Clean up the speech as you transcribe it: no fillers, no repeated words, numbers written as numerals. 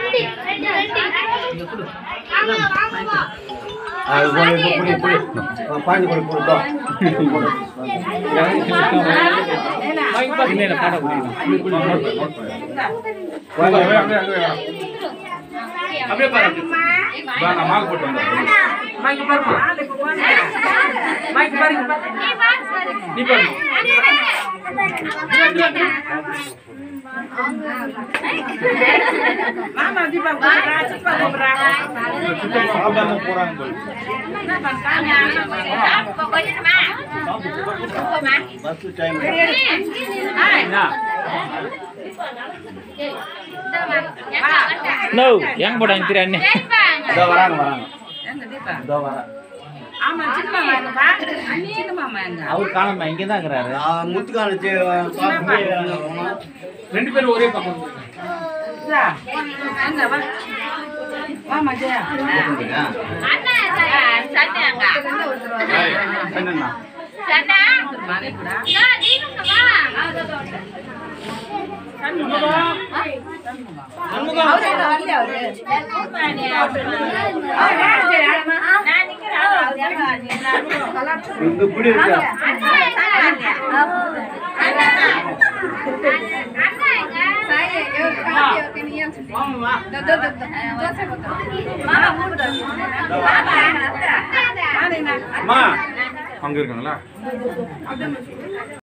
அப்படியே பாரு வாங்க மாக்கு போட்டு வந்தோம் மைக் பாருமா மைக் பாருங்க நீ பாரு மாமா தீபா போறா சிப்பா போறா சாப்பிடாம போறாங்க போல என்ன பண்றாங்க போயிடுமா பஸ் டைம் என்ன நோ yang போடாங்க திரண்ணே இதோ வராங்க எங்க தீபா இதோ வர ஆமா சின்ன மாமா எங்க பா சின்ன மாமா எங்க அவர் காணமா இங்க தான் இருக்கறாரு முத்துக்கான ரெண்டு பேரும் ஒரே பக்கம் எங்க வா மாமா ஜெயா அண்ணா சட்டங்க என்னன்னா சட்டா மானே கூட நான் நீங்க வா அவரே வரல அவரு நான் நிக்கிறேன் இந்த புடி இருக்கா அண்ணா எங்க சாயே ஓகே நீ மாமா மாமா மூடு அம்மா அங்க இருக்காங்களா